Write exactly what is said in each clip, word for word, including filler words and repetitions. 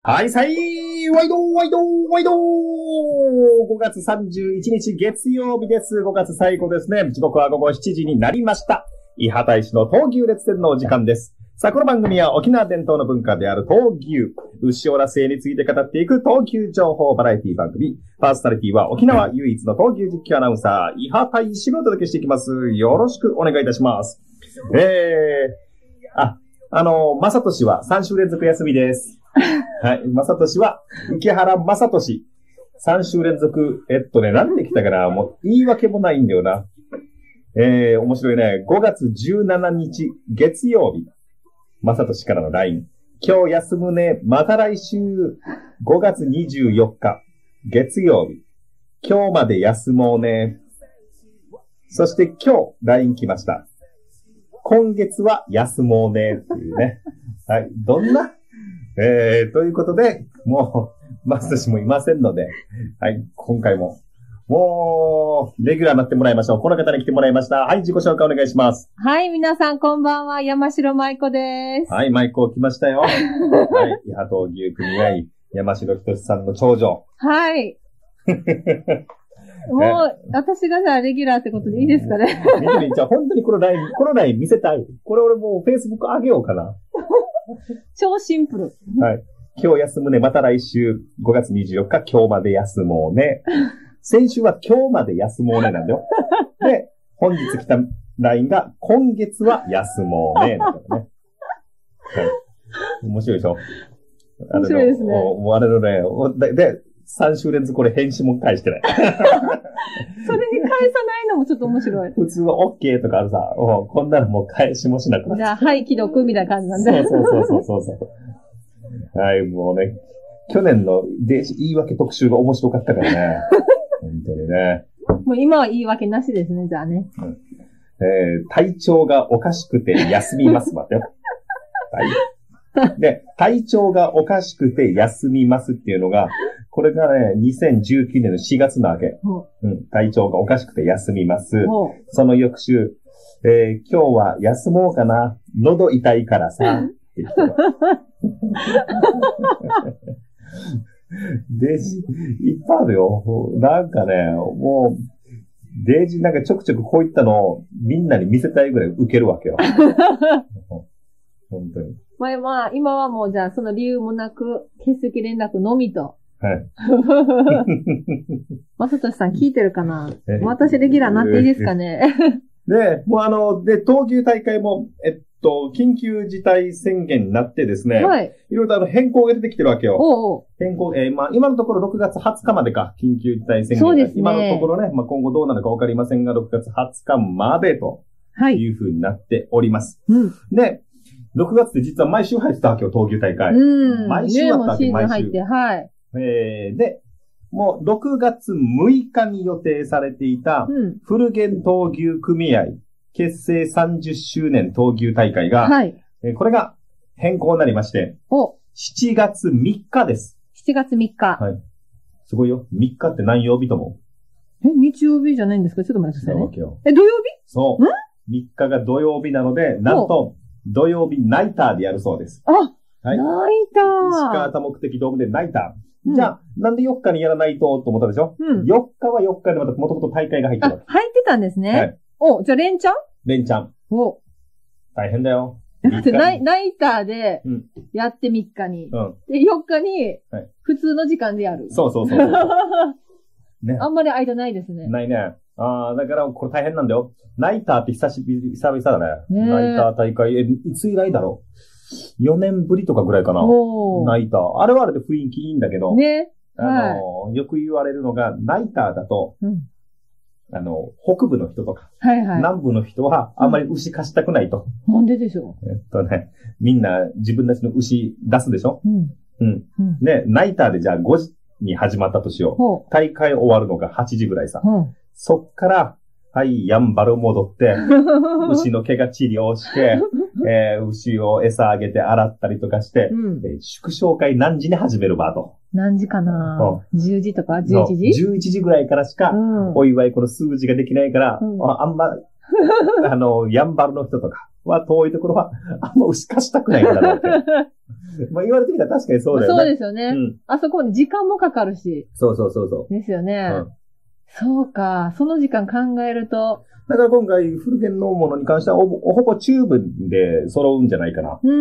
はいさい、ワイドワイドワイド !ご 月さんじゅういちにち月曜日です。ごがつ最後ですね。時刻はごごしちじになりました。伊波大使の闘牛列伝のお時間です。さあ、この番組は沖縄伝統の文化である闘牛、牛オラ製について語っていく闘牛情報バラエティ番組。パーソナリティは沖縄唯一の闘牛実況アナウンサー、伊波大使がお届けしていきます。よろしくお願いいたします。えー、あ、あの、まさとしはさんしゅう連続休みです。はい。まさとしは、池原まさとし。さんしゅう連続、えっとね、なんで来たかな、もう言い訳もないんだよな。えー、面白いね。ごがつじゅうしちにち、月曜日。まさとしからの ライン。今日休むね、また来週。ごがつにじゅうよっか、月曜日。今日まで休もうね。そして今日、ライン 来ました。今月は休もうね。っていうね。はい。どんなえー、ということで、もう、まさとしもいませんので、はい、今回も、もう、レギュラーになってもらいましょう。この方に来てもらいました。はい、自己紹介お願いします。 はい、皆さんこんばんは、山城舞子です。 はい、舞子来ましたよ。はい、伊波闘牛組合、山城仁さんの長女。 はい。もう、私がじゃあレギュラーってことでいいですかね。 見てみ、じゃあ本当にこのライン、このライン見せたい。これ俺もう Facebook 上げようかな。 超シンプル。 はい。今日休むね。また来週ごがつにじゅうよっか今日まで休もうね。先週は今日まで休もうねなんだよ。で、本日来た ライン が今月は休もうねだからね。はい。面白いでしょ。 面白いですね。 もうあれのね、で、でさんしゅう連続これ返信も返してない。 それに返さないのもちょっと面白い。 普通は OK とかあるさ、こんなのもう返しもしなくなっじゃあ、はい、既読みたいな感じなんで。 そうそうそうそうそう。はい、もうね、去年の電子言い訳特集が面白かったからね。本当にね。 もう今は言い訳なしですね、じゃあね。 うん、えー、体調がおかしくて休みます待ってよ。はい。で、体調がおかしくて休みますっていうのが、これがね、にせんじゅうきゅうねんのしがつなわけ。うん、体調がおかしくて休みます。その翌週、えー、今日は休もうかな。喉痛いからさ。って言ってた。デージ、いっぱいあるよ。なんかね、もう、デージなんかちょくちょくこういったのをみんなに見せたいぐらい受けるわけよ。本当に。 まあまあ、今はもうじゃあその理由もなく、欠席連絡のみと。 はい。 まさとしさん聞いてるかな？私レギュラーになっていいですかね？ で、もうあの、で、闘牛大会も、えっと、緊急事態宣言になってですね。はい。いろいろとあの変更が出てきてるわけよ。おうおう。変更、えー、まあ今のところろくがつはつかまでか、緊急事態宣言。そうですね。今のところね、まあ今後どうなるかわかりませんが、ろくがつはつかまでと。はい。いうふうになっております。うん。で、ろくがつって実は毎週入ってたわけよ、闘牛大会。うん。毎週あったわけ、毎週。入って、はい。えー、で、もうろくがつむいかに予定されていた、古源闘牛組合結成さんじゅっしゅうねん闘牛大会が、はい、えー、これが変更になりまして、おしちがつみっかです。 しちがつみっか。 はい。すごいよ。みっかって何曜日と思う？え、日曜日じゃないんですか？ちょっと待ってくださいね。 そうわけよ。 え、土曜日？ そう。ん ?みっかが土曜日なので、なんと、土曜日ナイターでやるそうです。 あ、はい、ナイター。 石川多目的ドームでナイター。じゃあ、うん、なんでよっかにやらないとと思ったでしょ、うん、よっかはよっかでまたもともと大会が入ってるわけ。 入ってたんですね。はい。お、じゃあ連チャン連チャン。お。大変だよ。 だってナイ、ナイターで、やってみっかに。うん。で、よっかに、普通の時間でやる。 そうそうそうそう。 ね。あんまり間ないですね。 ないね。ああ、だからこれ大変なんだよ。ナイターって久しぶり、久々だね。ねナイター大会、え、いつ以来だろうよねんぶりとかぐらいかな。ナイター。あれはあれで雰囲気いいんだけど。ね。あの、はい、よく言われるのが、ナイターだと、うん、あの、北部の人とか、はいはい、南部の人はあんまり牛貸したくないと。 うん、なんででしょうえっとね、みんな自分たちの牛出すでしょうん。うん。うん、で、ナイターでじゃあごじに始まったとしよう。大会終わるのがはちじぐらいさ。うん、そっから、はい、やんばる戻って、牛の毛が治療して、えー、牛を餌あげて洗ったりとかして、うんえー、祝勝会何時に始めるばと。 何時かな、うん、じゅうじとかじゅういちじ ?じゅういちじぐらいからしか、うん、お祝いこの数字ができないから、うん、あ, あんまあの、やんばるの人とかは遠いところは、あんま牛貸したくないんだろうって。まあ言われてみたら確かにそうだよね。 そうですよね。うん、あそこに時間もかかるし。 そうそうそうそう。 ですよね。うん、そうか。その時間考えると。 だから今回、古源のものに関してはほぼ、ほぼチューブで揃うんじゃないかな。 うん。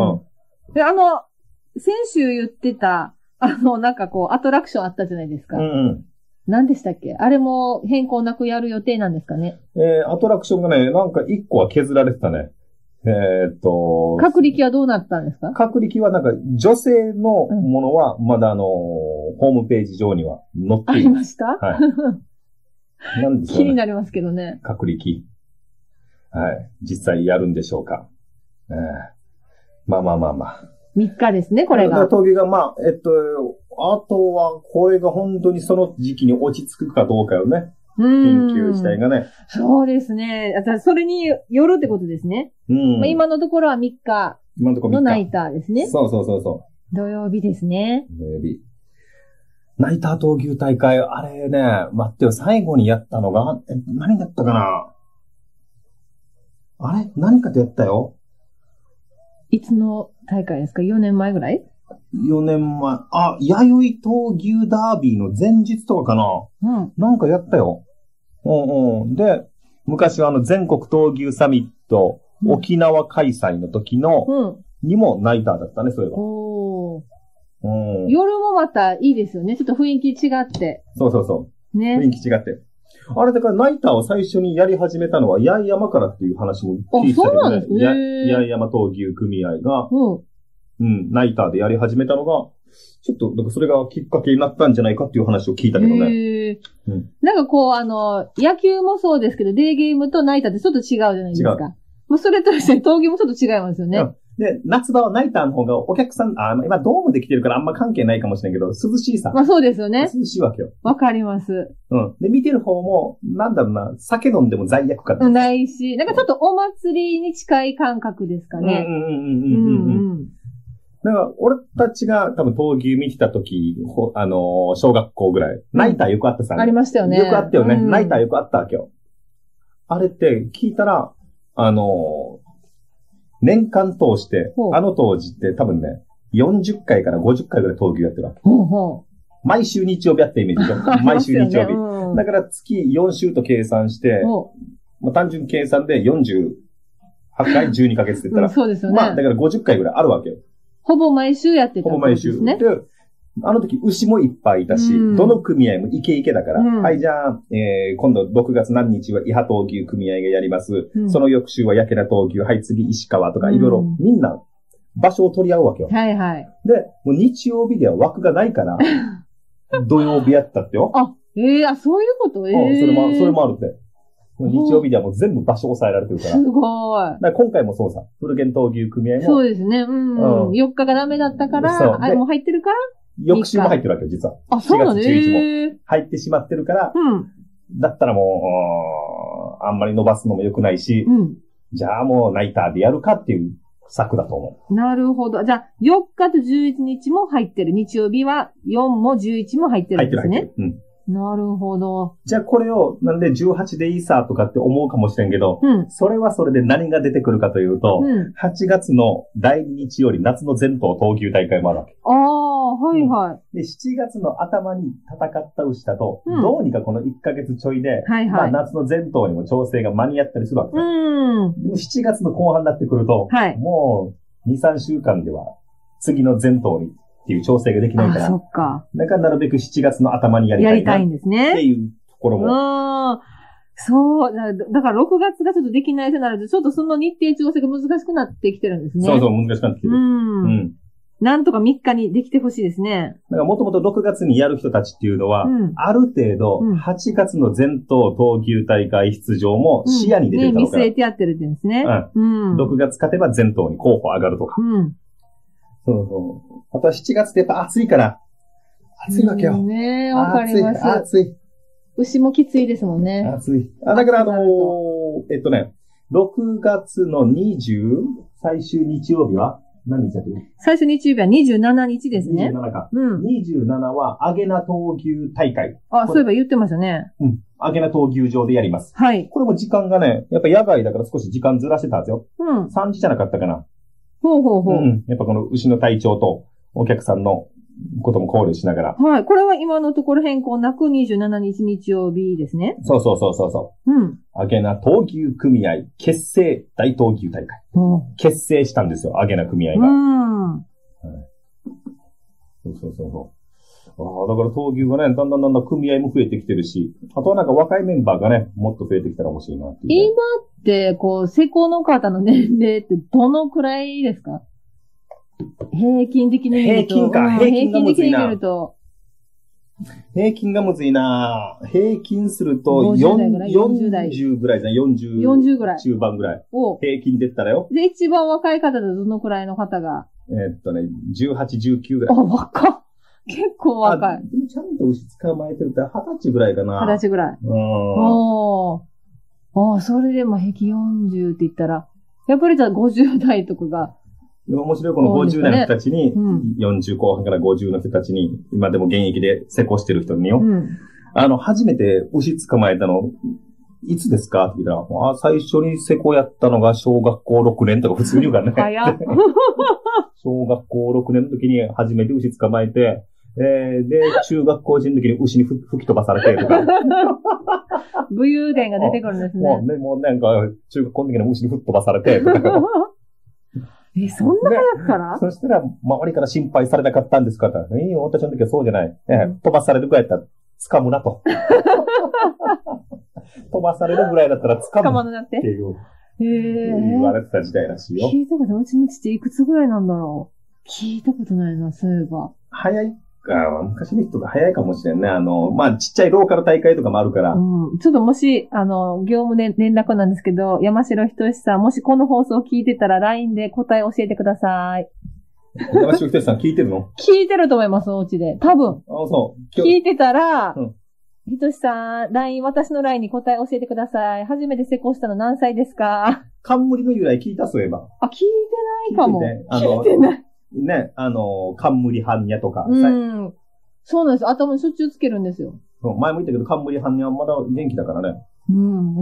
うん、で、あの、先週言ってた、あの、なんかこう、アトラクションあったじゃないですか。うんうん。何でしたっけ？あれも変更なくやる予定なんですかね？ えー、アトラクションがね、なんか一個は削られてたね。えー、っと。 隔力はどうなったんですか？ 隔力はなんか女性のものはまだあのー、ホームページ上には載っている。 ありました？ はい。なんでしょうね。 気になりますけどね。 隔力。はい。実際やるんでしょうか。えー、まあまあまあまあ。 みっかですね、これが。 峠が、まあ、えっと、あとは、これが本当にその時期に落ち着くかどうかよね。緊急事態がね。 そうですね。それによるってことですね。うん。まあ、今のところはみっかのナイターですね。 そうそうそうそう。 土曜日ですね。 土曜日。ナイター闘牛大会、あれね、待ってよ、最後にやったのが、え、何だったかな？あれ何かとやったよ。 いつの大会ですか？ よ 年前ぐらい ? よ 年前。あ、弥生闘牛ダービーの前日とかかな。うん。なんかやったよ。うんうん。で、昔はあの全国闘牛サミット、うん、沖縄開催の時の、うん、にもナイターだったね、それは。おー。うん。 夜もまたいいですよね。ちょっと雰囲気違って。 そうそうそう。ね。雰囲気違って。あれだからナイターを最初にやり始めたのは八重山からっていう話も聞いてたけどね。あ、そうなんですね。八重山闘牛組合が、うん、うん、ナイターでやり始めたのが、ちょっと、なんかそれがきっかけになったんじゃないかっていう話を聞いたけどね。へうん、なんかこう、あの、野球もそうですけど、デーゲームとナイターってちょっと違うじゃないですか。違う。もうそれとして闘牛もちょっと違いますよね。うんで、夏場はナイターの方がお客さん、あ、今ドームで来てるからあんま関係ないかもしれんけど、涼しいさ。 まあそうですよね。 涼しいわけよ。 わかります。 うん。で、見てる方も、なんだろうな、酒飲んでも罪悪感ないし、なんかちょっとお祭りに近い感覚ですかね。うんうんうんうんうんうん。だから、俺たちが多分闘牛見てた時、あのー、小学校ぐらい、ナイターよくあったさ、 うん。ありましたよね。 よくあったよね。うん、ナイターよくあったわけよ。あれって聞いたら、あのー、年間通して、あの当時って多分ね、よんじゅっかいからごじゅっかいぐらい闘牛やってるわけ。ほうほう毎週日曜日やったイメージで毎週日曜日、ねうん。だから月よん週と計算して、まあ、単純計算でよんじゅうはちかいじゅうにかげつって言ったら、うん、 そうですよね。 まあだからごじゅっかいぐらいあるわけよ。 ほぼ毎週やってた、 ね。ほぼ毎週。で、あの時牛もいっぱいいたし、うん、どの組合もイケイケだから、うん、はい、じゃあ、えー、今度ろくがつ何日は伊波闘牛組合がやります。うん、その翌週は焼け田闘牛、はい、次石川とか、いろいろ、みんな場所を取り合うわけよ。 はいはい。 で、もう日曜日では枠がないから、土曜日やったってよ。 あ、ええー、あ、そういうことええー。 うん、それも、それもあるって。もう日曜日ではもう全部場所抑えられてるから。 すごい。 だから今回もそうさ、古源闘牛組合も。 そうですね。うん。うん、よっかがダメだったから、あれも入ってるから翌週も入ってるわけよ、実は。 あ、そうなんですね。 しがつじゅういちも。入ってしまってるから、うん、だったらもう、あんまり伸ばすのも良くないし、うん、じゃあもうナイターでやるかっていう策だと思う。 なるほど。じゃあ、よっかとじゅういちにちも入ってる。日曜日はよんもじゅういちも入ってるんですね。入ってる、入ってる。うん。なるほど。 じゃあこれを、なんでじゅうはちでいいさとかって思うかもしれんけど、うん、それはそれで何が出てくるかというと、うん、はちがつのだいに日より夏の全島闘牛大会もあるわけ。 ああ、はいはい、うん。 で、しちがつの頭に戦った牛だと、うん、どうにかこのいっかげつちょいで、はいはい、まあ夏の全島にも調整が間に合ったりするわけ。うん、でもしちがつの後半になってくると、はい、もうに、さんしゅうかんでは次の全島にっていう調整ができないから。 あ、そっか。 だからなるべくしちがつの頭にやりたいな。 やりたいんですね。 っていうところも。 うん。そう。だからろくがつがちょっとできないとなると、ちょっとその日程調整が難しくなってきてるんですね。 そうそう、難しくなってきてる。うん。うん。 なんとかみっかにできてほしいですね。 だからもともとろくがつにやる人たちっていうのは、うん、ある程度、はちがつの全島闘牛大会出場も視野に出てるだろうから、うんね、 見据えてやってるって言うんですね。 うん。うん、ろくがつ勝てば全島に候補上がるとか。うん。そうそう。あとはしちがつってやっぱ暑いから。暑いわけよ。 ねえ、わかります。 暑い。 牛もきついですもんね。 暑い。あ、だからあのー、えっとね、ろくがつのにじゅう最終日曜日は、 何日だっけ？ 最初日曜日はにじゅうしちにちですね。 にじゅうしちか。 うん。 にじゅうしちは、アゲナ闘牛大会。 あ、そういえば言ってましたね。 うん。アゲナ闘牛場でやります。 はい。 これも時間がね、やっぱ野外だから少し時間ずらしてたんですよ。 うん。 さんじじゃなかったかな。 ほうほうほう。うん。 やっぱこの牛の体調とお客さんのことも考慮しながら。 はい。これは今のところ変更なくにじゅうしちにち日曜日ですね。 そうそうそうそうそう。うん。アゲナ闘牛組合結成大闘牛大会。うん。結成したんですよ、アゲナ組合が。うん。はい、そうそうそうそう。ああ、だから闘牛がね、だんだんだんだん組合も増えてきてるし、あとはなんか若いメンバーがね、もっと増えてきたら面白いなっていう、ね。 今って、こう、施工の方の年齢ってどのくらいですか？平均的に見ると。 平均か、平均がむずいな。 平均的に見ると。 平均がむずいな。平均するとよんじゅう代ぐらいじゃない ?よんじゅう。 よんじゅうぐらい。 中盤ぐらい。平均で言ったらよ。 で、一番若い方だとどのくらいの方が？ えー、っとね、じゅうはち、じゅうきゅうぐらい。 あ、若っ。結構若い。 ちゃんと牛捕まえてるってはたちぐらいかな。 はたちぐらい。うん。おー。ああ、それでも平均よんじゅうって言ったら、やっぱりじゃあごじゅう代とかが。 面白いこのごじゅう代の人たちに、ね、うん、よんじゅう後半からごじゅうの人たちに、今でも現役で施工してる人によ。うん、あの、初めて牛捕まえたの、いつですかって言ったら、あ、最初に施工やったのが小学校ろくねんとか普通に言うからね。 早っ。 小学校ろくねんの時に初めて牛捕まえて、えー、で、中学校人の時に牛に吹き飛ばされてとか。 武勇伝が出てくるんですね。 もうね、もうなんか、中学校の時に牛に吹っ飛ばされてとか。 え、そんな早くから、 ね、そしたら、周りから心配されなかったんですかって言ったら、いいよ、私の時はそうじゃない。えー、飛ばされるぐらいだったら、掴むなと。飛ばされるぐらいだったら、掴む。 掴まぬなって。っていう。 へー。言われてた時代らしいよ。 聞いたことない。うちの父いくつぐらいなんだろう。聞いたことないな、そういえば。 早いか、昔の人が早いかもしれんね。あの、まあ、ちっちゃいローカル大会とかもあるから。 うん。ちょっともし、あの、業務で連絡なんですけど、山城ひとしさん、もしこの放送聞いてたら ライン で答え教えてください。 山城ひとしさん聞いてるの？ 聞いてると思います、お家で。多分。 あ、そう。 聞いてたら、うん、ひとしさん、ライン、私の ライン に答え教えてください。初めて施工したの何歳ですか？ 冠の由来聞いたそういえば。 あ、聞いてないかも。聞いて、あの、聞いてない。 ね、あの、冠般若とか。 うん。そうなんです。頭にしょっちゅうつけるんですよ。 そう、前も言ったけど、冠般若はまだ元気だからね。 うん。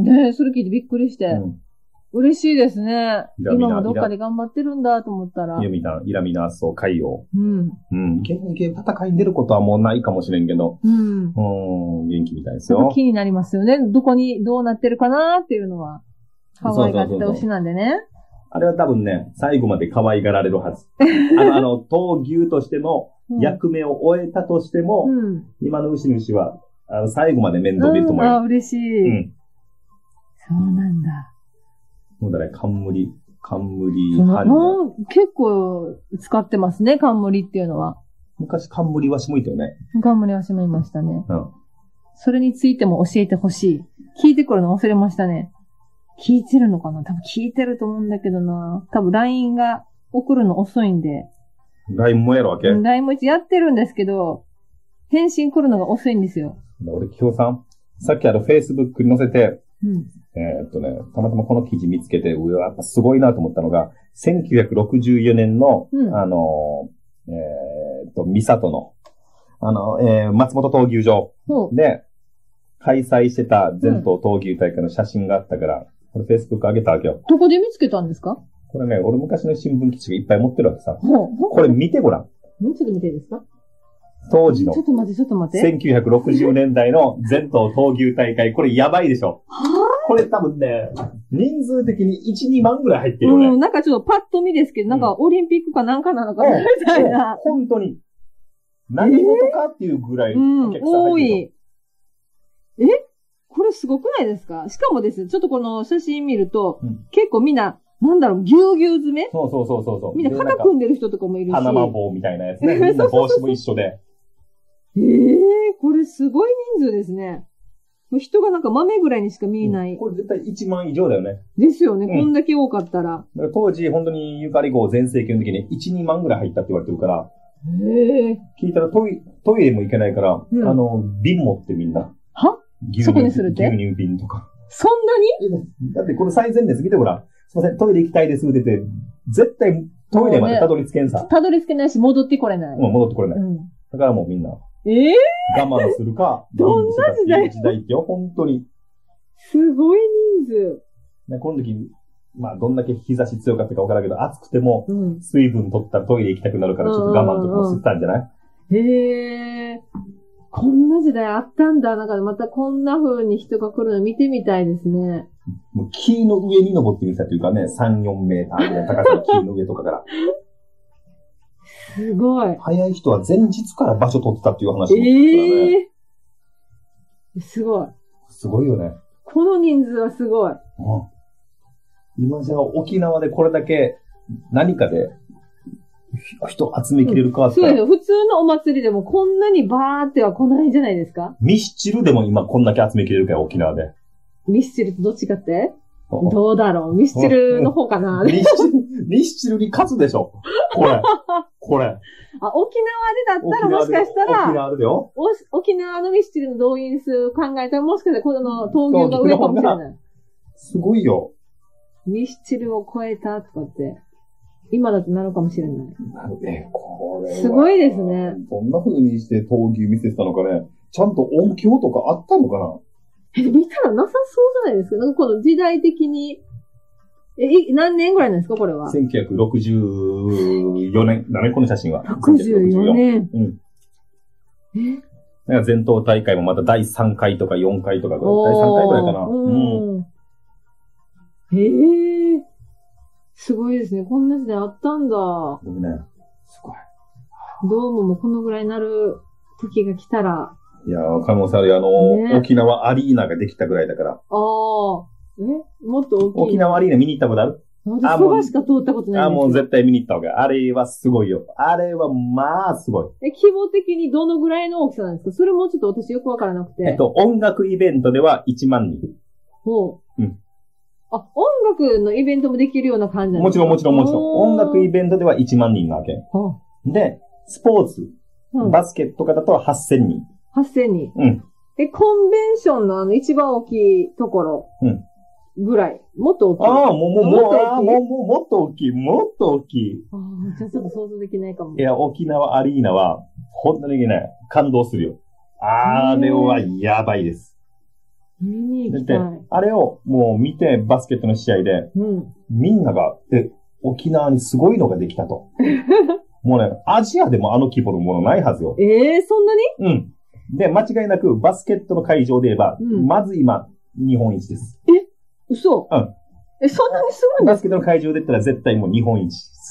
ねそれ聞いてびっくりして。うん、嬉しいですね。今もどっかで頑張ってるんだと思ったら。 イラミナ、イラミナスを海洋。うん。うん。現役戦いに出ることはもうないかもしれんけど。うん。うん、元気みたいですよ。 気になりますよね。どこにどうなってるかなっていうのは。可愛がって牛なんでね。そうそうそうそう、 あれは多分ね、最後まで可愛がられるはず。あの、あの、闘牛としての役目を終えたとしても、うん、今の牛主は、あの、最後まで面倒見ると思うよ。 うん、あ、嬉しい。うん。そうなんだ。 もうだね、冠、冠、 結構使ってますね、冠っていうのは。 昔冠はしもいたよね。 冠はしもいましたね。うん。それについても教えてほしい。聞いてくるの忘れましたね。聞いてるのかな？多分聞いてると思うんだけどな。多分 ライン が送るの遅いんで。 ライン もやるわけ？ うん、ライン も一応やってるんですけど、返信来るのが遅いんですよ。 俺、きょうさん、さっきあの Facebook に載せて、うん、えー、っとね、たまたまこの記事見つけて、うわ、やっぱすごいなと思ったのが、せんきゅうひゃくろくじゅうよねんの、うん、あの、えー、っと、三郷の、あの、えー、松本闘牛場で、開催してた全島闘牛大会の写真があったから、これ Facebook 上げたわけよ。 どこで見つけたんですか？ これね、俺昔の新聞記事がいっぱい持ってるわけさ。これ見てごらん。 ちょっと見ていいですか？ 当時の。 ちょっと待って、ちょっと待って。 せんきゅうひゃくろくじゅうねんだいの全島闘牛大会。これやばいでしょ。これ多分ね、人数的にいち、にまんぐらい入ってるよね。 うん、なんかちょっとパッと見ですけど、なんかオリンピックかなんかなのかな、みたいな。 本当に。何事かっていうぐらいお客さん入ってる、えー、うん、多い。 えこれすごくないですか？しかもです、ちょっとこの写真見ると、うん、結構みんな、なんだろう、ぎゅうぎゅう詰め？ そうそうそうそう。 みんな肩組んでる人とかもいるし。 パナマ帽みたいなやつね。みんな帽子も一緒で。 ええー、これすごい人数ですね。もう人がなんか豆ぐらいにしか見えない。うん、 これ絶対いちまん以上だよね。 ですよね、うん、こんだけ多かったら。 だから当時本当にゆかり号全盛期の時にいち、にまんぐらい入ったって言われてるから。 へえ。 聞いたらトイトイレも行けないから、うん、あの、瓶持ってみんな。 はそこにするって？ 牛乳瓶とか。 そんなに？ だってこの最前列見てごらん。すいません、トイレ行きたいですって言って、絶対トイレまでたどり着けんさ。 たどり着けないし、戻ってこれない。 うん、戻ってこれない。 うん。 だからもうみんな。 ええー、我慢するか、 どんな時代時代ってよ、本当に。 すごい人数。 ね、この時、まあ、どんだけ日差し強かったかわからんけど、暑くても、 うん、 水分取ったらトイレ行きたくなるから、ちょっと我慢とかもしてたんじゃない？ へえ。こんな時代あったんだ。なんかまたこんな風に人が来るの見てみたいですね。 もう木の上に登ってみたというかね、さん、よんメーターぐらい高さの木の上とかから。 すごい。 早い人は前日から場所取ってたっていう話も、ね。 ええー。すごい。 すごいよね。 この人数はすごい。うん、 今じゃあ沖縄でこれだけ何かで人集めきれるかって、うん、 そうですよ。普通のお祭りでもこんなにバーっては来ないんじゃないですか？ ミスチルでも今こんだけ集めきれるかよ、沖縄で。 ミスチルとどっちかってどうだろうミスチルの方かなミスチル、ミスチルに勝つでしょこれ。これ。 あ、沖縄でだったらもしかしたら、 沖縄でよ。 沖縄のミスチルの動員数考えたらもしかしたらこの闘牛が上かもしれない。 すごいよ。 ミスチルを超えたとかって、今だとなるかもしれない。 なるね。これ。 すごいですね。 どんな風にして闘牛見せてたのかね。ちゃんと音響とかあったのかな？ え、見たらなさそうじゃないですか？なんかこの時代的に。え、何年ぐらいなんですかこれは。 せんきゅうひゃくろくじゅうよねん。何この写真は。 ろくじゅうよねん。 うん。えなんか全島大会もまただいさんかいとかよんかいとか、だいさんかいぐらいかな。 うん。へえ。すごいですね。こんな時代あったんだ。 すごいね。すごい。 ドームもこのぐらいになる時が来たら。 いやー、可能性ある。あの、ね、沖縄アリーナができたぐらいだから。ああ。えもっと大きい。 沖縄アリーナ見に行ったことある？ 私、そばしか通ったことないんですよ。 あ、もう絶対見に行った方が。あれはすごいよ。あれはまあすごい。 え、規模的にどのぐらいの大きさなんですか？それもちょっと私よくわからなくて。 えっと、音楽イベントではいちまんにん。 ほう。 うん。 あ、音楽のイベントもできるような感じなんですか？ もちろんもちろんもちろん。音楽イベントではいちまんにんなわけ。 ほう。で、スポーツ、うん、バスケットとかだとははっせんにん。 はっせんにん。 うん。 え、コンベンションのあの一番大きいところ。うん。ぐらい。もっと大きい。 ああ、もう、もう、もう、ああ、もう、もう、もっと大きい。もっと大きい。 ああ、じゃあちょっと想像できないかも。 いや、沖縄アリーナは、本当にね、感動するよ。あれはやばいです。 見に行きたい。 あれをもう見て、バスケットの試合で、うん、みんなが、え、沖縄にすごいのができたと。もうね、アジアでもあの規模のものないはずよ。 ええー、そんなに？ うん。で、間違いなく、バスケットの会場で言えば、うん、まず今、日本一です。 え嘘？ うん。 え、そんなにすごいんですか？ バスケットの会場で言ったら絶対もう日本一です。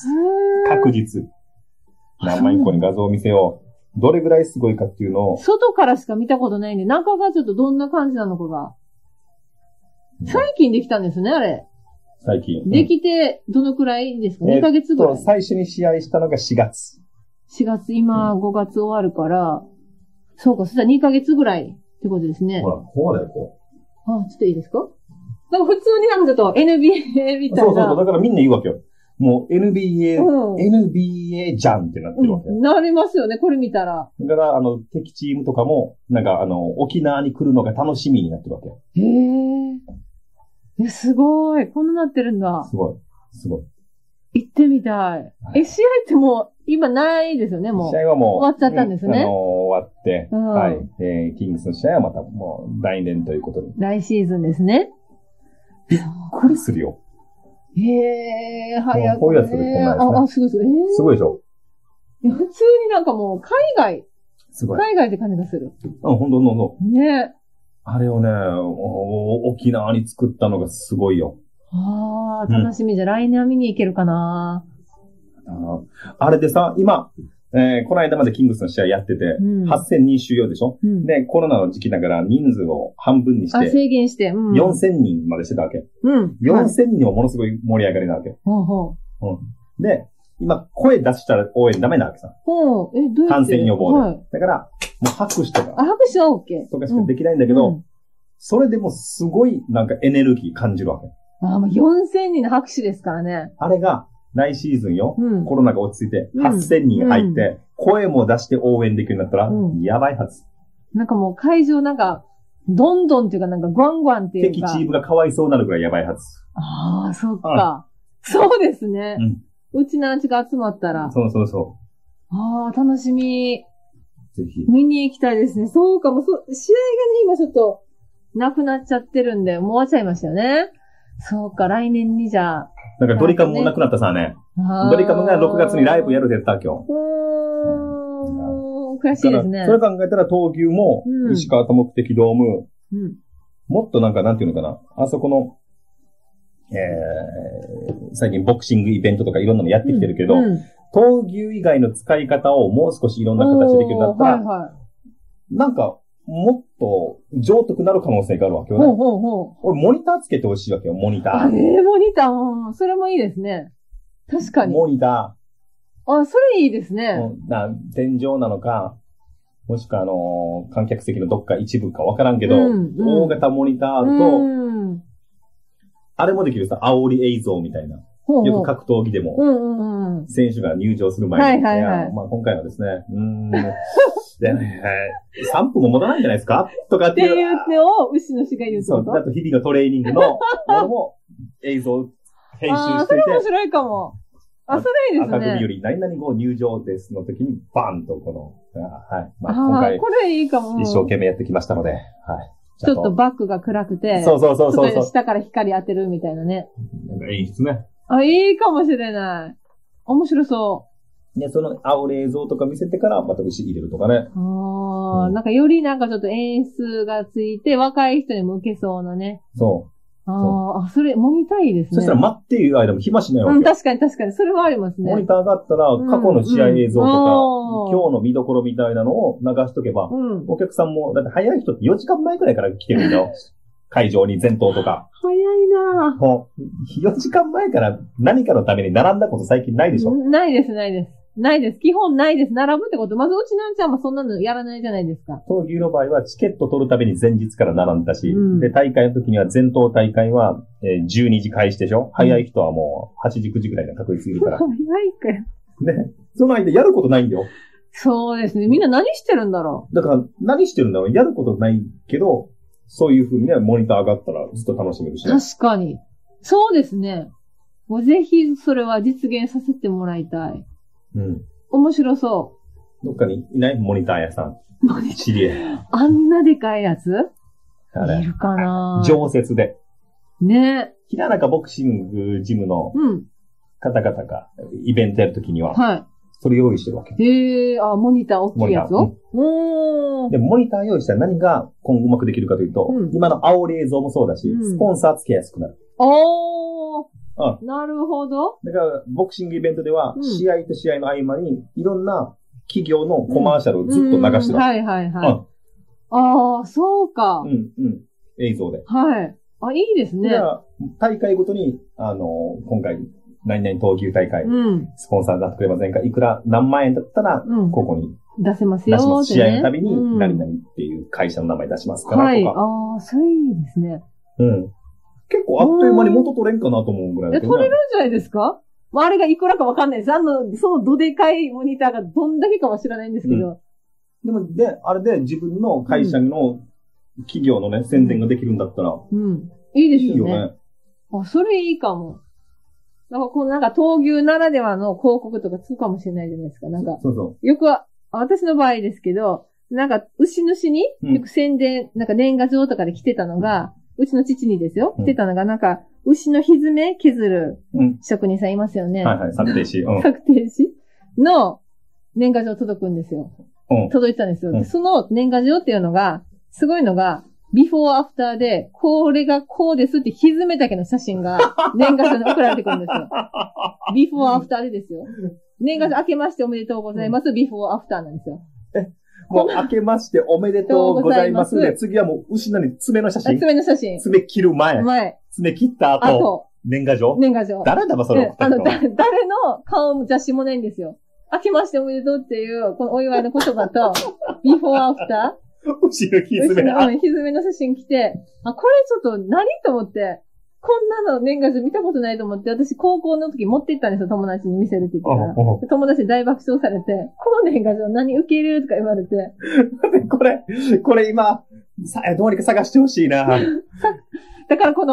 確実。何万個に画像を見せよう。どれぐらいすごいかっていうのを。 外からしか見たことないんで、中がちょっとどんな感じなのかが。最近できたんですね、あれ。 最近。 できて、どのくらいですか？ に ヶ月ぐらい。 最初に試合したのがしがつ。 しがつ、今ごがつ終わるから、そうか、そしたらにかげつぐらいってことですね。 ほら、こうだよ、こう。あ、ちょっといいですか？なんか普通になんだと エヌビーエー みたいな。 そうそうそう。だからみんな言うわけよ。もう エヌビーエー、うん、エヌビーエー じゃんってなってるわけ、 うん。なりますよね、これ見たら。 だから、あの、敵チームとかも、なんかあの、沖縄に来るのが楽しみになってるわけよ。 へー。え、すごい。こんななってるんだ。 すごい。すごい。 行ってみたい。はい、え、試合ってもう、今ないですよね、もう。 試合はもう。 終わっちゃったんですね。 うん、あのー、終わって、うん、はい。えー、キングスの試合はまたもう来年ということに。 来シーズンですね。 びっくりするよ。 へえー、早く、ね。 こういうやつでこんなんですね。 あ、あ、すごいすごい。えー、 すごいでしょ。 いや、普通になんかもう、海外。 すごい。 海外って感じがする。 うん、ほんとほんと。 ね。 あれをね、沖縄に作ったのがすごいよ。 ああ、楽しみじゃ、うん、来年は見に行けるかな。 あ, あれでさ、今、えー、この間までキングスの試合やってて、うん、はっせんにん収容でしょ、うん、で、コロナの時期だから人数を半分にして、 あ、制限して、 うん、よんせんにんまでしてたわけ。 うん。 よんせんにんはものすごい盛り上がりなわけ。 ほうほう。うん。で、今、声出したら応援ダメなわけさ。 ほう。え、どうやって？ 感染予防で。はい、だから、もう拍手とか。 あ、拍手は OK。 とかしかできないんだけど、うん、それでもすごいなんかエネルギー感じるわけ。 あ、もうよんせんにんの拍手ですからね。 あれが、来シーズンよ、うん、コロナが落ち着いて、はっせんにん入って、うん、声も出して応援できるようになったら、うん、やばいはず。 なんかもう会場なんか、どんどんっていうかなんかゴンゴンっていうか。 敵チームがかわいそうなるぐらいやばいはず。 ああ、そっか。そうですね。 うん。 うちなんちが集まったら。 そうそうそう。ああ、楽しみ。 ぜひ。 見に行きたいですね。そうかも、そう、試合がね、今ちょっと、なくなっちゃってるんで、もう終わっちゃいましたよね。そうか、来年にじゃあ。 なんかドリカムもなくなったさね。ドリカムがろくがつにライブやるって言った今日。 うーん、悔しいですね。 それ考えたら闘牛も、石川多目的ドーム、 うん、 もっとなんかなんていうのかな。あそこの、えー、最近ボクシングイベントとかいろんなのやってきてるけど、うんうん、闘牛以外の使い方をもう少しいろんな形でできるんだったら、はいはい、なんか、もっと上得なる可能性があるわけよね。ほうほうほう。俺モニターつけてほしいわけよ、モニター。 あれ、モニター、それもいいですね。確かに。 モニター。あ、それいいですね。 な天井なのか、もしくはあのー、観客席のどっか一部かわからんけど、うんうん、大型モニターあると、うん、あれもできるさ、煽り映像みたいな。ほうほう、よく格闘技でも、うんうんうん、選手が入場する前に。はいはいはい。まあ今回はですね、うーん。でね、さんぷんも持たないんじゃないですかとかっていう。 っていうのを牛の氏が言うってこと？ そう。あと日々のトレーニングのものも映像編集していて。 ああ、それ面白いかも。あ、それいいですね。 赤組より何々号入場ですの時にバンとこの、あはい。 まあ今回、これいいかも。 一生懸命やってきましたので、はい。 ちょっとバックが暗くて、 そうそうそうそうそう。 下から光当てるみたいなね。 なんかいいですね。 あ、いいかもしれない。面白そう。 で、その煽り映像とか見せてから、また牛入れるとかね。 ああ、うん、なんかよりなんかちょっと演出がついて、若い人にも受けそうなね。 そう。 ああ、それ、モニターいいですね。 そしたら待っている間も暇しないわけ。 うん、確かに確かに。それはありますね。 モニターがあったら、過去の試合映像とか、うんうん、今日の見どころみたいなのを流しとけば、うん、お客さんも、だって早い人ってよじかんまえくらいから来てるんだよ。会場に前頭とか。 早いなぁ。 もう、よじかんまえから何かのために並んだこと最近ないでしょ？ ないです、ないです。ないです。基本ないです。並ぶってこと。まずうちなんちゃんもそんなのやらないじゃないですか。 闘牛の場合はチケット取るために前日から並んだし、うん、で、大会の時には前頭大会は、えー、じゅうにじ開始でしょ、うん、早い人はもうはちじくじくらいの確率いるから。 早いかよ。 ね。その間やることないんだよ。 そうですね。みんな何してるんだろう。だから何してるんだろう。やることないけど、そういう風にね、モニター上がったらずっと楽しめるしね。 確かに。そうですね。もうぜひそれは実現させてもらいたい。うん。面白そう。 どっかにいないモニター屋さん。知り合い。 あんなでかいやついるかな常設で。 ね。 平中ボクシングジムの方々がイベントやるときには、はい。それ用意してるわけ。 へえ、あ、モニター大きいやつを、 うん、で、モニター用意したら何が今後うまくできるかというと、うん、今の煽り映像もそうだし、うん、スポンサーつけやすくなる。 おー。うん、なるほど。 だから、ボクシングイベントでは、試合と試合の合間に、いろんな企業のコマーシャルをずっと流してます。うんうん、 はいはいはい。うん、ああ、そうか。 うん、うん。映像で。 はい。あ、いいですね。 じゃあ、大会ごとに、あの、今回、何々闘牛大会、うん、スポンサーになってくれませんか、いくら何万円だったら、うん、ここに出せますよ、ね。 出します。試合のたびに、何々っていう会社の名前出しますから、とか。はい。 ああ、それいいですね。 うん。結構あっという間に元取れんかなと思うぐらいだけど、ね。 取れるんじゃないですか？まあ、あれがいくらかわかんないです。あの、そのどでかいモニターがどんだけかは知らないんですけど。 うん、でも、で、あれで自分の会社の企業のね、宣伝ができるんだったら。うん。 うん、いいですよね。いいよね。あ、それいいかも。なんかこのなんか闘牛ならではの広告とかつくかもしれないじゃないですか。なんか、そうそう。よくは、私の場合ですけど、なんか牛主によく宣伝、うん、なんか年賀状とかで来てたのが、うちの父にですよ、来てたのがなんか、牛のひずめ削る職人さんいますよね。 うん、はいはい、策定士。うん、 策定士の年賀状届くんですよ。うん、届いてたんですよ。うん、その年賀状っていうのが、すごいのが、ビフォーアフターで、これがこうですってひずめだけの写真が年賀状に送られてくるんですよ。ビフォーアフターでですよ。年賀状明けましておめでとうございます。ビフォーアフターなんですよ。 え、もう明けましておめでとうございます。で、次はもう牛のに爪の写真。 爪の写真。 爪切る前。前。爪切った後。後。年賀状年賀状。 誰だばそれ送ったの？ あの、誰の顔も雑誌もないんですよ。明けましておめでとうっていう、このお祝いの言葉と、ビフォーアフター。 牛のひずめの。ひずめの写真来て、あ、これちょっと何と思って、こんなの年賀状見たことないと思って、私高校の時持って行ったんですよ、友達に見せるって言ってたら。友達に大爆笑されて、この年賀状何受け入れるとか言われて。 これ、これ今、さ、どうにか探してほしいな。 だからこの、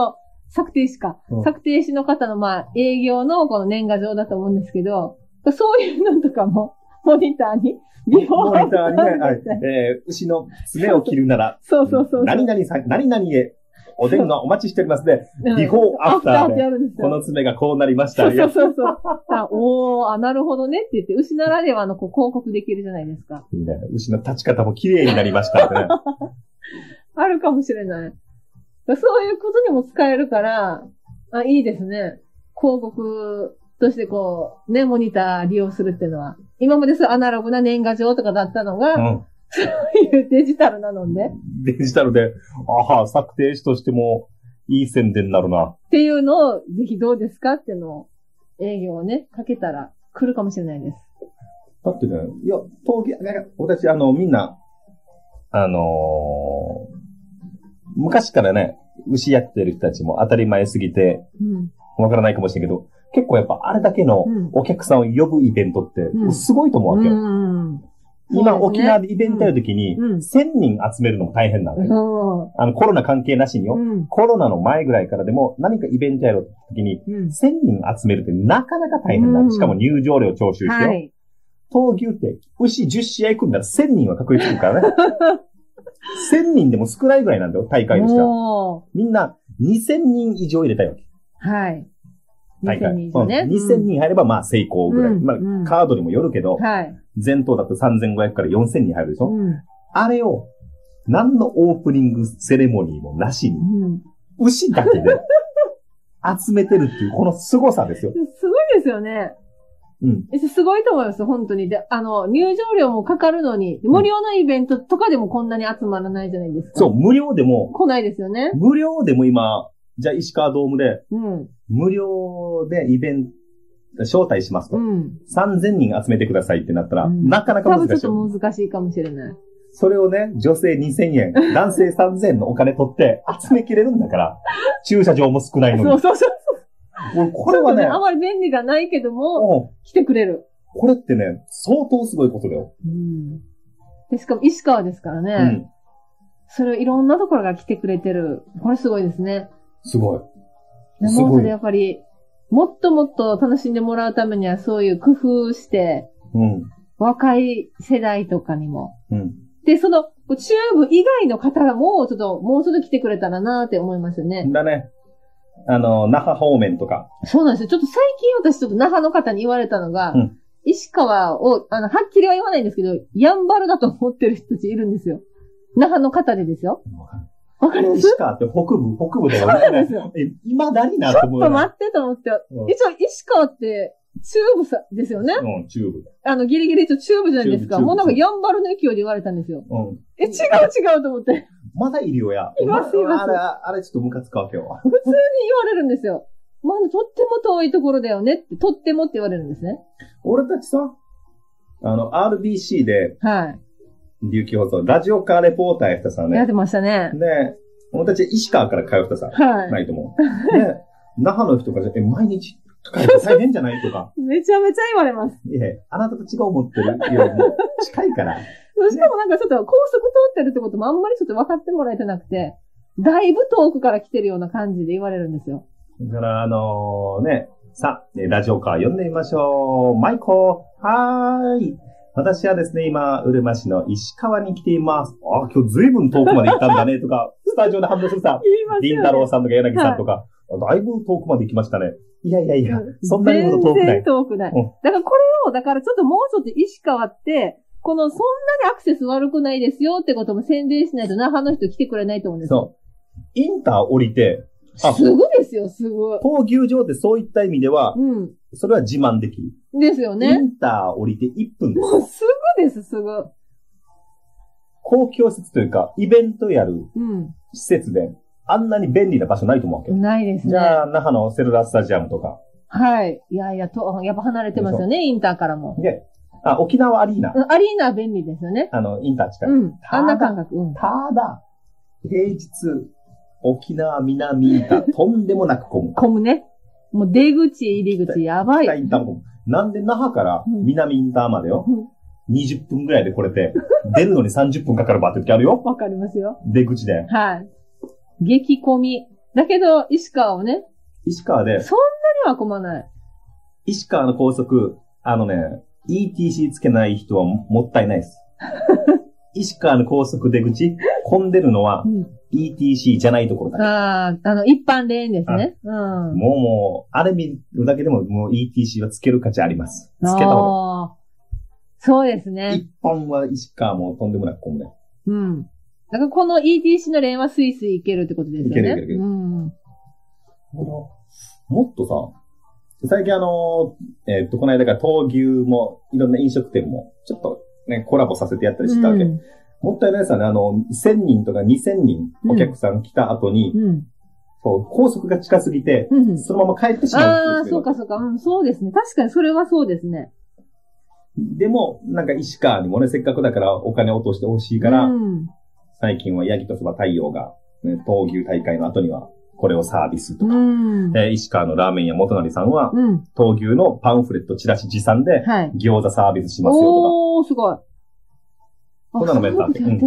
策定士か。 うん策定士の方の、まあ、営業のこの年賀状だと思うんですけど、そういうのとかも、モニターに、ビフォーモニターにね、はいみたいなえー牛の爪を切るなら、 そうそうそうそう。 何々さん、何々へ、お電話お待ちしておりますね。 うんビフォーアフターアフターってやで、 るんですよ。 この爪がこうなりました。 そういやそうそうそう。あおー、あ、なるほどねって言って、牛ならではのこう広告できるじゃないですか。 いいね。牛の立ち方も綺麗になりましたってね。 あるかもしれない。そういうことにも使えるから、あ、いいですね。広告としてこう、ね、モニター利用するっていうのは。今までそうアナログな年賀状とかだったのが、 うん。 そういうデジタルなので、っデジタルで、ああ、策定士としても、いい宣伝になるな。 ていうのを、ぜひどうですかっていうのを、営業をね、かけたら来るかもしれないです。 だってね、いや、陶芸、なんか私、あの、みんな、あのー昔からね、牛やってる人たちも当たり前すぎて、 うん。 わからないかもしれんけど、結構やっぱあれだけのうんお客さんを呼ぶイベントって、 うんすごいと思うわけよ。 うん。 今、 そうですね沖縄でイベントやるときに、 うんせんにん集めるのも大変なのよ。あの、コロナ関係なしによ。 うん。 コロナの前ぐらいからでも何かイベントやるときに、 うん。 せんにん集めるってなかなか大変なの。 うんしかも入場料徴収してよ。 はい。 闘牛って、牛じゅっ試合組んだらせんにんは確率いるからね。せんにんでも少ないぐらいなんだよ、大会としては。 おー。 みんなにせんにん以上入れたいわけ。 はい。 大会。 にせんにん以上ね。 うんにせんにん入ればまあ成功ぐらい。まあ、 うんうんカードにもよるけど、 はい。 前頭だとさんぜんごひゃくからよんせんにん入るでしょ、 うん。 あれを、何のオープニングセレモニーもなしに、 うん。 牛だけで集めてるっていう、この凄さですよ。 すごいですよね。 うん。 えすごいと思います、本当に。で、あの、入場料もかかるのに、無料のイベントとかでもこんなに集まらないじゃないですか。 そう、無料でも、 来ないですよね。 無料でも今、じゃあ石川ドームで、 うん。 無料でイベント、招待しますと。 うん。 さんぜんにん集めてくださいってなったら、 うんなかなか多分ちょっ難しいよ。 と難しいかもしれない。 それをね、女性にせんえん、男性さんぜんえんのお金取って集めきれるんだから、駐車場も少ないのに。 そうそうそう。 俺これはね、 ちょっとあまり便利じゃないけども、 うん来てくれる。 これってね、相当すごいことだよ。 うん。で、しかも石川ですからね。 うん。 それをいろんなところが来てくれてる。これすごいですね。 すごい。 ですごいもうそれやっぱり、もっともっと楽しんでもらうためにはそういう工夫して、 うん。 若い世代とかにも。 うん。 で、その、チューブ以外の方がもうちょっと、もうちょっと来てくれたらなーって思いますよね。 だね。あの、那覇方面とか。 そうなんですよ。ちょっと最近私ちょっと那覇の方に言われたのが、 うん石川を、あの、はっきりは言わないんですけど、やんばるだと思ってる人たちいるんですよ。那覇の方でですよ。わかります石川って北部、北部だよね。 そうなんですよ。 え、今だになちょと思うよね。 っと待ってと思って。 うん一応、石川って、チューブさ、ですよね。 うん、チューブ。 あの、ギリギリ一応チューブじゃないですか。 チューブもうなんかやんばるの勢いで言われたんですよ。 うん。 え、違う違うと思って。 まだいるよや。 いますいますあれ、あれちょっとムカつくわけよ。 普通に言われるんですよ。まあ、とっても遠いところだよねって、とってもって言われるんですね。 俺たちさ、あの、アールビーシー で、 はい。 琉球放送、ラジオカーレポーターやったさね。 やってましたね。 で、俺たち石川から通ったさ、 はい。 ないと思う。で、那覇の人から、え、毎日帰って大変じゃないとか、 めちゃめちゃ言われます。 いえ、あなたと違う思ってるよりも近いから。 しかもなんかちょっと高速通ってるってこともあんまりちょっと分かってもらえてなくて、だいぶ遠くから来てるような感じで言われるんですよ。 だから、あのね、さあ、ねラジオカー呼んでみましょう。マイコー、はーい。私はですね、今、うるま市の石川に来ています。あ、今日ずいぶん遠くまで行ったんだね、とか、スタジオで反応するさ、 言いますよね。 りんたろうさんとか柳さんとか、だいぶ遠くまで行きましたね。いやいやいや、そんなにほど遠くな全然い。 遠くない。 うんだからこれを、だからちょっともうちょっと石川って、このそんなにアクセス悪くないですよってことも宣伝しないと那覇の人来てくれないと思うんですよ。 そう。インター降りて、あすぐですよ、すぐ。 闘牛場ってそういった意味では、 うん。 それは自慢できる。イですよね。 ンター降りていっぷんです。 もうすぐです、すぐ。 公共施設というか、イベントやるう施設で、あんなに便利な場所ないと思うわけよ。 ん。ないですね。 じゃあ、那覇のセルラースタジアムとか。 はい。いやいや、と、やっぱ離れてますよね、インターからも。 で、あ、沖縄アリーナ。 うんアリーナは便利ですよね。 あの、インター近い。 うん。 ただあんな感覚。うん。 ただ、平日、沖縄南インター、とんでもなく混む。 混むね。もう出口、入り口、やばい。 北インターも混む。なんで那覇から南インターまでよ。 うんにじゅっぷんぐらいで来れて、出るのにさんじゅっぷんかかるばって時あるよ。 わかりますよ。 出口で。 はい。激混み。 だけど、石川をね。 石川で。 そんなには混まない。 石川の高速、あのね、イーティーシー つけない人はもったいないです。石川の高速出口、混んでるのは、うん、イーティーシー じゃないところだけ。 ああ、あの、一般レーンですね。うん。 もうもう、あれ見るだけでも、もう イーティーシー はつける価値あります。つけた方がいい。 そうですね。 一般は石川もとんでもなく混むね。 うん。だからこの イーティーシー のレーンはスイスイ行けるってことですよね。 いけるいけるいける。うん。もっとさ、最近あの、えー、っと、この間から闘牛も、いろんな飲食店も、ちょっとね、コラボさせてやったりしたわけ。うん、もったいないですよね。あの、せんにんとかにせんにんお客さん来た後に、うん、そう、高速が近すぎて、うん、そのまま帰ってしまう。 ああ、そうかそうか、うん。そうですね。確かにそれはそうですね。 でも、なんか石川にもね、せっかくだからお金落としてほしいから、うん、最近はヤギとそば太陽が、ね、闘牛大会の後には、これをサービスとか、うんえー、石川のラーメン屋元成さんは、うん、闘牛のパンフレットチラシ持参で、はい、餃子サービスしますよとか。 おー、すごい。 こんなのもやったって。うん、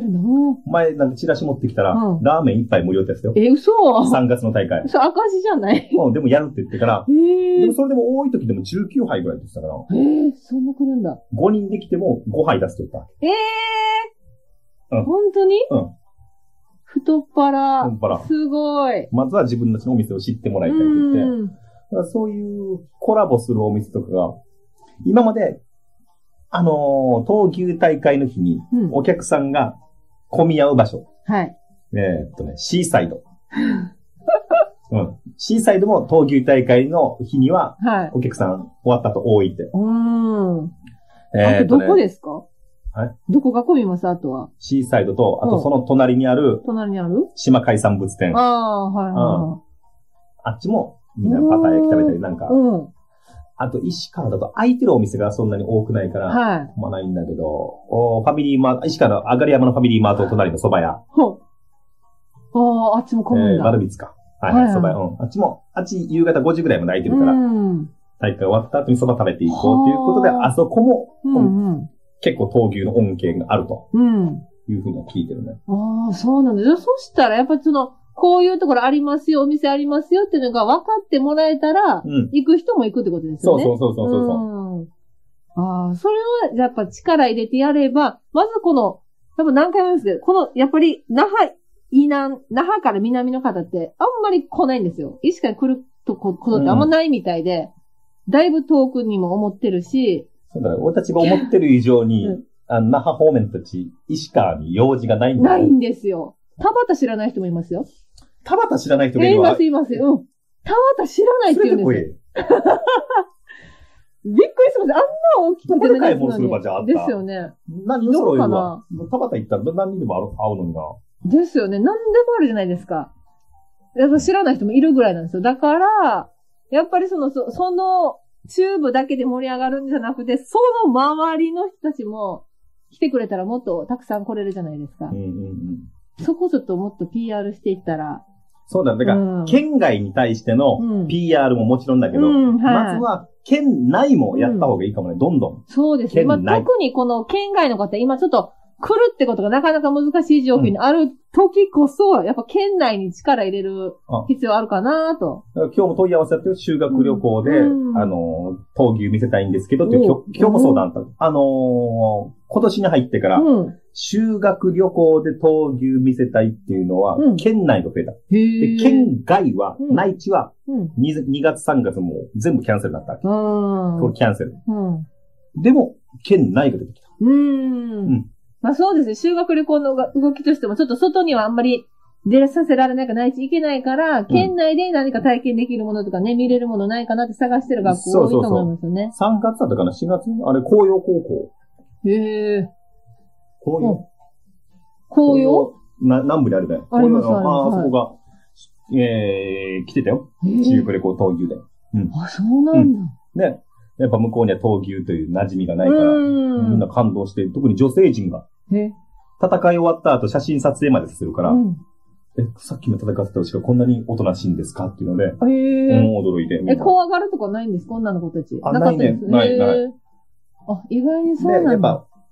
前、なんかチラシ持ってきたら、うん、ラーメン一杯無料ですよ。 え、嘘 ? さん 月の大会。 それ赤字じゃない？ うん、でもやるって言ってから、でもそれでも多い時でもじゅうきゅうはいぐらいって言ってたから。 えー、そんな来るんだ。 ごにんできてもごはい出すって言った。 えー、うん、本当に？ うん。 太っ腹。 太っ腹。 すごい。 まずは自分たちのお店を知ってもらいたいって言って。うん、だからそういうコラボするお店とかが、今まで、あのー、闘牛大会の日に、お客さんが混み合う場所。 うん、はい。 えー、っとね、シーサイド。うん。シーサイドも闘牛大会の日には、はい。お客さん終わった後多いって。 うん。えー、あとどこですか？ はい。 どこが混みます？あとは。 シーサイドと、あとその隣にある、 隣にある島海産物店。 ああ、はいはい、はい。 あっちも、みんなパター焼き食べたりなんか。うん。あと、石川だと空いてるお店がそんなに多くないから、はい。まあないんだけど、おファミリーマート、石川の上がり山のファミリーマート隣の蕎麦屋。 ほう。ああ、あっちも混むんだ。 えー、丸光か。はいはい、蕎麦屋。うん。あっちも、あっち夕方ごじぐらいまで空いてるから、うん。大会終わった後に蕎麦食べていこうということで、あそこも、うんうん、結構闘牛の恩恵があると。うん。いうふうには聞いてるね。 ああ、そうなんだ。そしたら、やっぱその、こういうところありますよ、お店ありますよっていうのが分かってもらえたら、うん、行く人も行くってことですよね。 そうそうそうそうそう。 うん、ああ、それはやっぱ力入れてやれば、まずこの、多分何回も言いますけど、この、やっぱり、那覇、以南、那覇から南の方ってあんまり来ないんですよ。石川に来るとことってあんまないみたいで、うん、だいぶ遠くにも思ってるし。 そうだね。俺たちが思ってる以上に、うん、あの那覇方面たち、石川に用事がないんだよ。ないんですよ。田畑知らない人もいますよ。 田畑知らない人がいるわ。いますいます。うん。田畑知らないって言うんですよ。びっくりします。あんな大きくてこれ買い物する場じゃあった。 ですよね。 何の揃いは田畑行ったら何にでも合うのにな。 ですよね。何でもあるじゃないですか。やっぱ知らない人もいるぐらいなんですよ。だから、やっぱりその、そ, その、チューブだけで盛り上がるんじゃなくて、その周りの人たちも来てくれたらもっとたくさん来れるじゃないですか。うんうんうん、そこちょっともっと ピーアール していったら。 そうだ、だから、うん、県外に対しての ピーアール ももちろんだけど、うんはい、まずは県内もやった方がいいかもね、うん、どんどん。 そうですね。まあ、特にこの県外の方、今ちょっと来るってことがなかなか難しい状況にある時こそ、やっぱ県内に力入れる必要あるかなと。 今日も問い合わせやってる修学旅行で、うん、あの、闘牛見せたいんですけどっていう、今日も相談あった。うん、あのー、今年に入ってから、うん、修学旅行で闘牛見せたいっていうのは、うん、県内が増えた。で県外は、うん、内地は 2, にがつさんがつも全部キャンセルだった。これキャンセル。うん、でも、県内が出てきた。 うんうんまあそうですね。修学旅行の動きとしても、ちょっと外にはあんまり出させられないかないしいけないから、うん、県内で何か体験できるものとかね、見れるものないかなって探してる学校多いと思いますよね。 そうそうそうさんがつだったかな ?しがつ? あれ、紅葉高校。 へえ。 紅葉、うん、 紅葉な南部にあるね。 ありますああ、あそこが、えー、来てたよ。修学旅行闘牛で。 うん。あ、そうなんだ。うん、 ね。やっぱ向こうには闘牛という馴染みがないから、みんな感動して、特に女性陣が、戦い終わった後写真撮影までするから、うん、え、さっきの戦ってた牛がこんなにおとなしいんですかっていうので、えー、驚いて。 え、怖がるとかないんですか女の子たち。 あ、ないね。ない、ない。 あ、意外にそうなんだ。 で、やっぱ、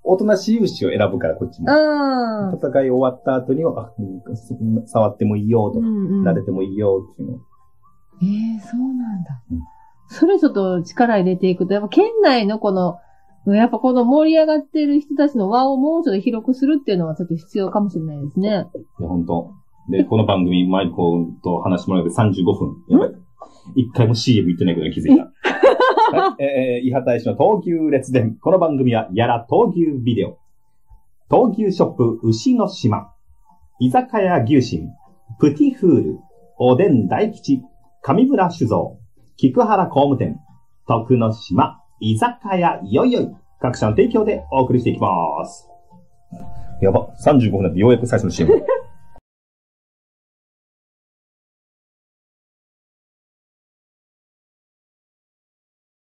おとなしい牛を選ぶから、こっちも。 うん。 戦い終わった後には、あ、触ってもいいよとか、うんうん、撫でてもいいよっていうの。 ええー、そうなんだ。うん、それちょっと力入れていくと、やっぱ県内のこの、やっぱこの盛り上がってる人たちの輪をもうちょっと広くするっていうのはちょっと必要かもしれないですね。 いや、本当。で、この番組、マイコと話してもらってさんじゅうごふん。やばい。一回も シーエム 言ってないことに気づいた。はい、えー、伊畑石の闘牛列伝。この番組は、やら闘牛ビデオ。闘牛ショップ、牛の島。居酒屋牛神。プティフール。おでん大吉。上村酒造。菊原工務店。徳之島。居酒屋よいよい。各社の提供でお送りしていきます。やば。さんじゅうごふんだってようやく最初の シーエム。